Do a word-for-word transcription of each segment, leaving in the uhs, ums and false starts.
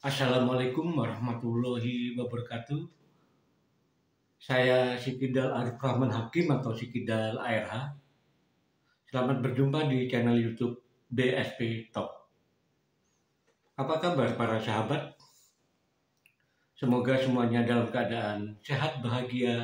Assalamualaikum warahmatullahi wabarakatuh. Saya Sikidal Arif Rahman Hakim atau Sikidal A R H. Selamat berjumpa di channel YouTube B S P Top. Apa kabar para sahabat? Semoga semuanya dalam keadaan sehat, bahagia,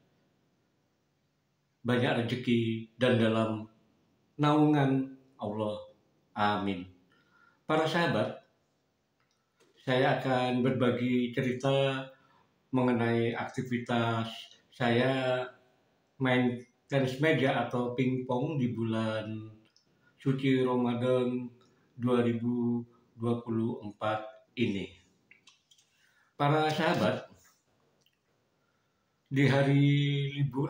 banyak rezeki, dan dalam naungan Allah. Amin. Para sahabat, saya akan berbagi cerita mengenai aktivitas saya main tenis meja atau pingpong di bulan suci Ramadan dua ribu dua puluh empat ini. Para sahabat, di hari libur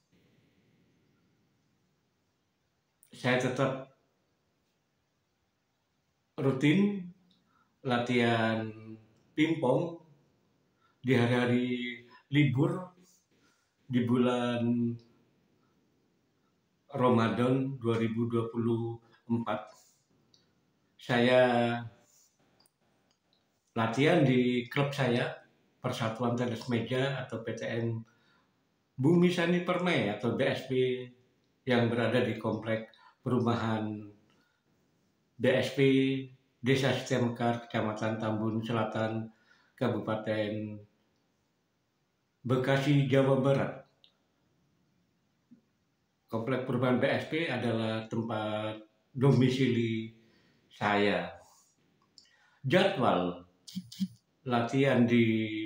saya tetap rutin latihan pingpong di hari-hari libur di bulan Ramadan dua ribu dua puluh empat. Saya latihan di klub saya, Persatuan Tenis Meja atau P T N Bumi Sani Permai atau B S P yang berada di komplek perumahan B S P Desa Setemekar, Kecamatan Tambun Selatan, Kabupaten Bekasi, Jawa Barat. Komplek perumahan B S P adalah tempat domisili saya. Jadwal latihan di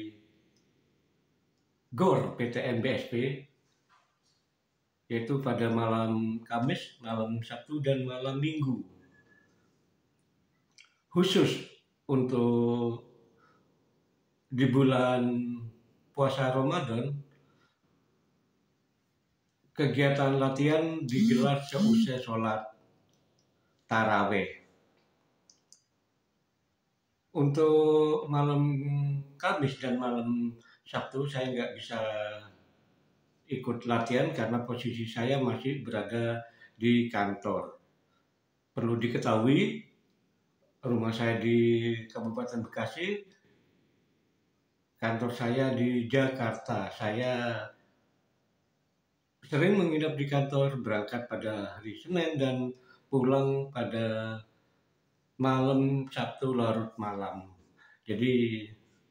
GOR P T N B S P yaitu pada malam Kamis, malam Sabtu, dan malam Minggu. Khusus untuk di bulan puasa Ramadan, kegiatan latihan digelar seusai sholat taraweh. Untuk malam Kamis dan malam Sabtu saya nggak bisa ikut latihan karena posisi saya masih berada di kantor. Perlu diketahui, rumah saya di Kabupaten Bekasi, kantor saya di Jakarta. Saya sering menginap di kantor, berangkat pada hari Senin dan pulang pada malam Sabtu larut malam. Jadi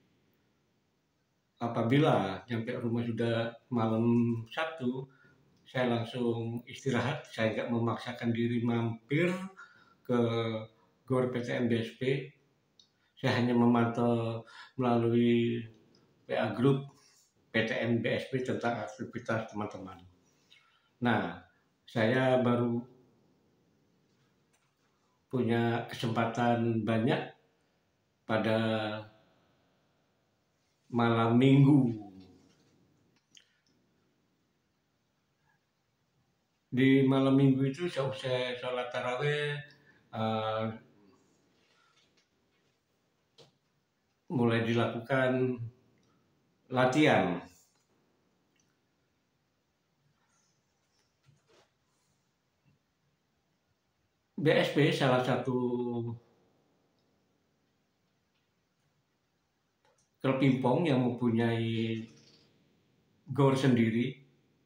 apabila sampai rumah sudah malam Sabtu, saya langsung istirahat. Saya nggak memaksakan diri mampir ke GOR P T N B S P. Saya hanya memantau melalui W A Group P T N B S P tentang aktivitas teman-teman. Nah, saya baru punya kesempatan banyak pada malam Minggu. Di malam Minggu itu seusai sholat taraweh, uh, mulai dilakukan latihan. B S P salah satu klub pingpong yang mempunyai GOR sendiri.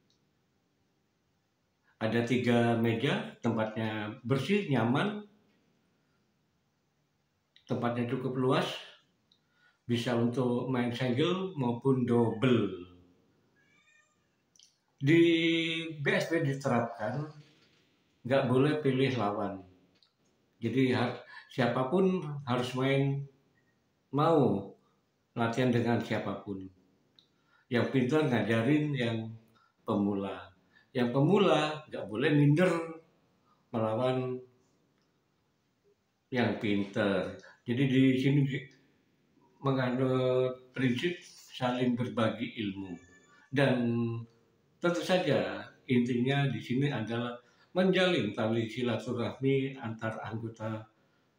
Ada tiga meja, tempatnya bersih, nyaman, tempatnya cukup luas, bisa untuk main single maupun double. Di B S P diterapkan nggak boleh pilih lawan. Jadi siapapun harus main, mau latihan dengan siapapun. Yang pintar ngajarin yang pemula. Yang pemula nggak boleh minder melawan yang pintar. Jadi di sini menganut prinsip saling berbagi ilmu. Dan tentu saja intinya di sini adalah menjalin tali silaturahmi antar anggota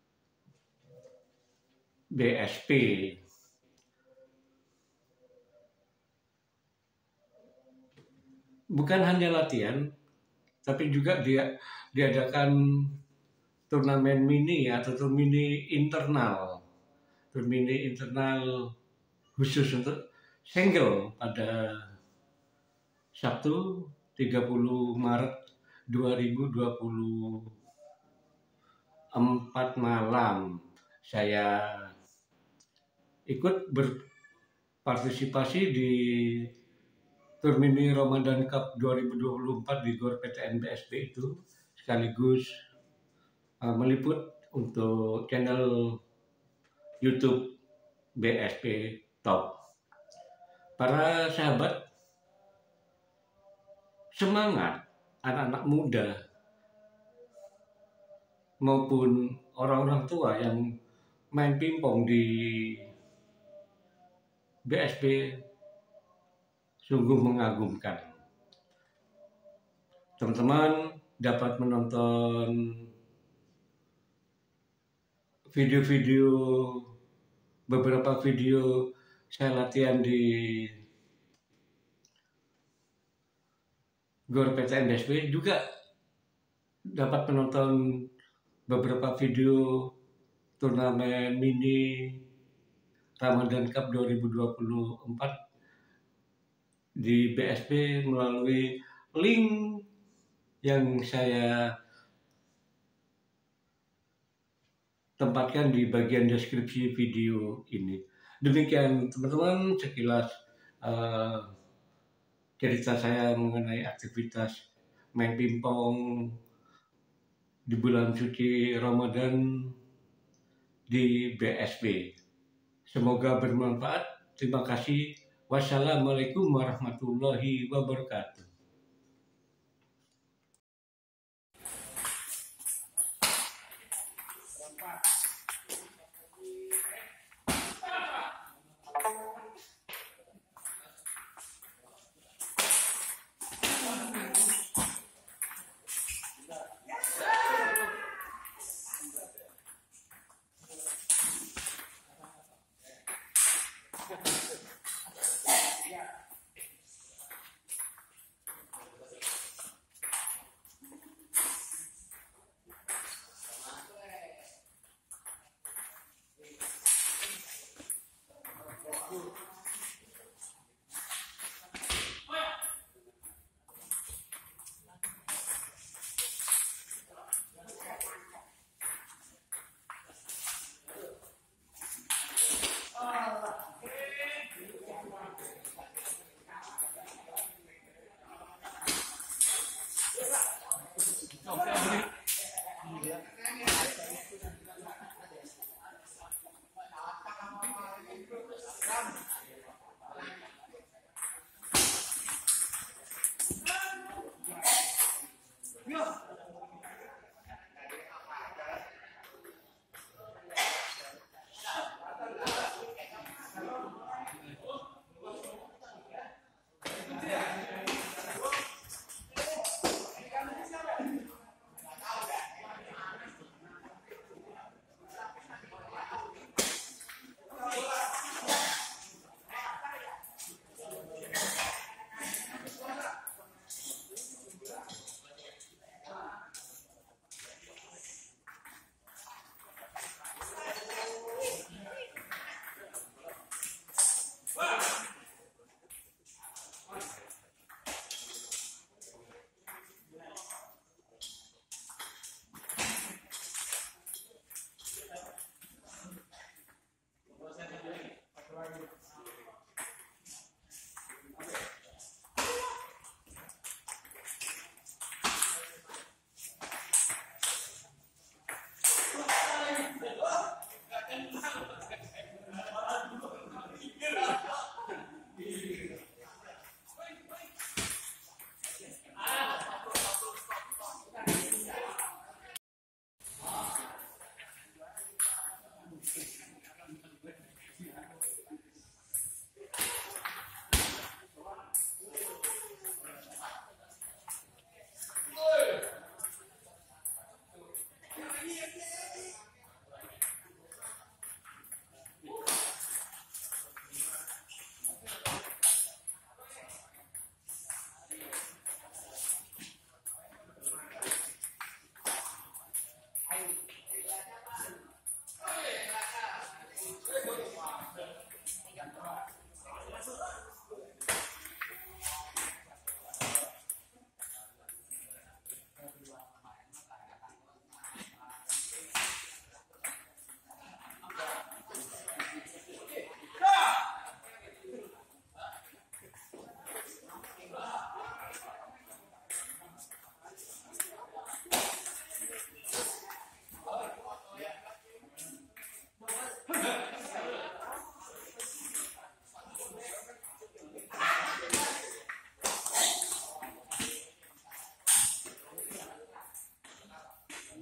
B S P. Bukan hanya latihan, tapi juga dia diadakan turnamen mini atau turnamen internal tur mini internal khusus untuk single pada Sabtu tiga puluh Maret dua ribu dua puluh empat malam. Saya ikut berpartisipasi di tur mini Ramadan Cup dua ribu dua puluh empat di Gor P T N B S B itu, sekaligus uh, meliput untuk channel YouTube B S B Top. Para sahabat, semangat anak-anak muda maupun orang-orang tua yang main pingpong di B S B sungguh mengagumkan. Teman-teman dapat menonton video-video, beberapa video saya latihan di Gor P T N B S B, juga dapat menonton beberapa video turnamen mini Ramadan Cup dua ribu dua puluh empat di B S B melalui link yang saya tempatkan di bagian deskripsi video ini. Demikian teman-teman sekilas uh, cerita saya mengenai aktivitas main pingpong di bulan suci Ramadan di B S B. Semoga bermanfaat. Terima kasih. Wassalamualaikum warahmatullahi wabarakatuh.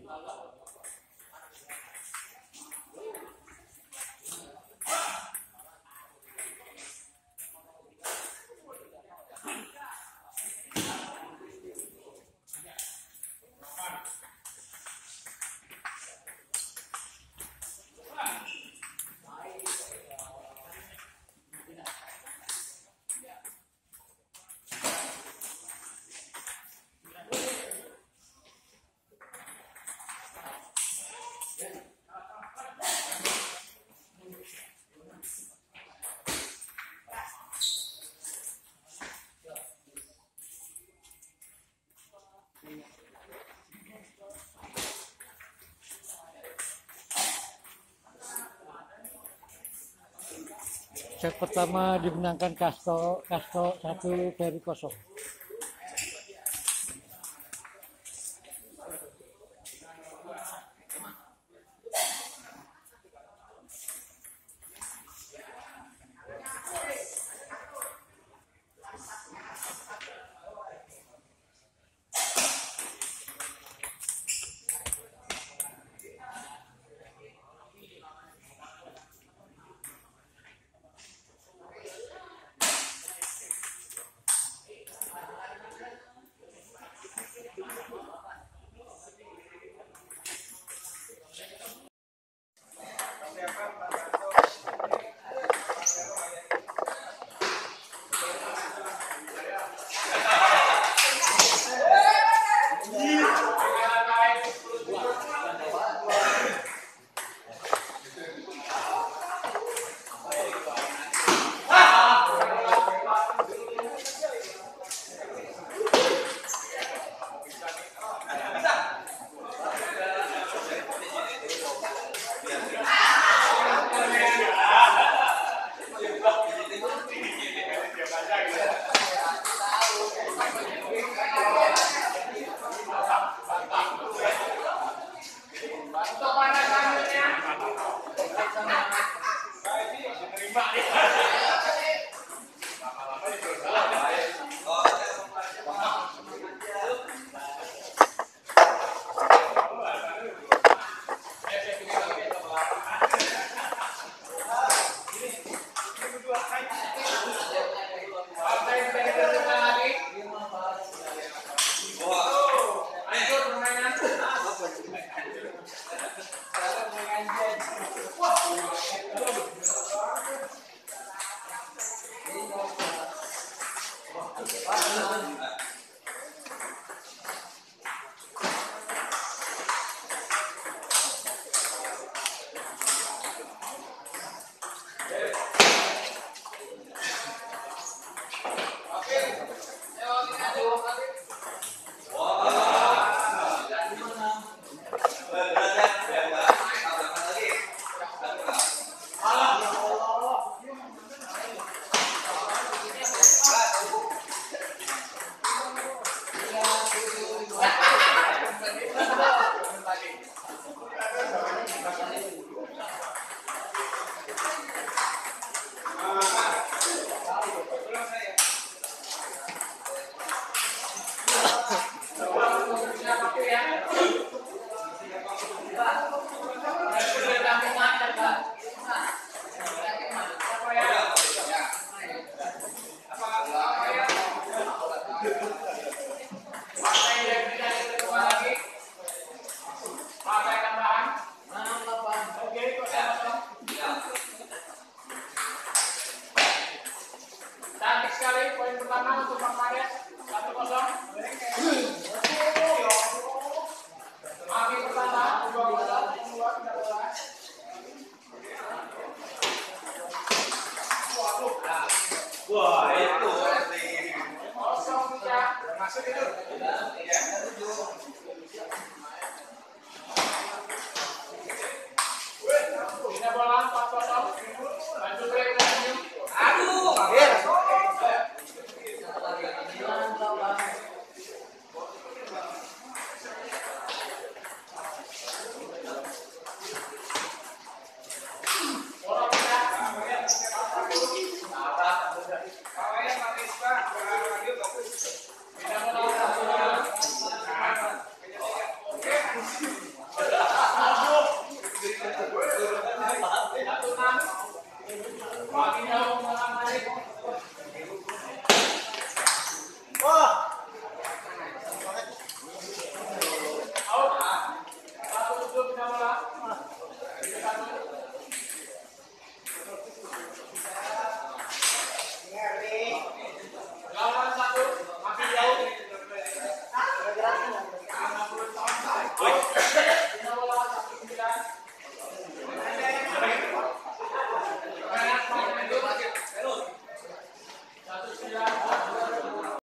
Set pertama dimenangkan Kasto, Kasto satu dari kosong. Wah, itu. Kosong ya. Masuk itu.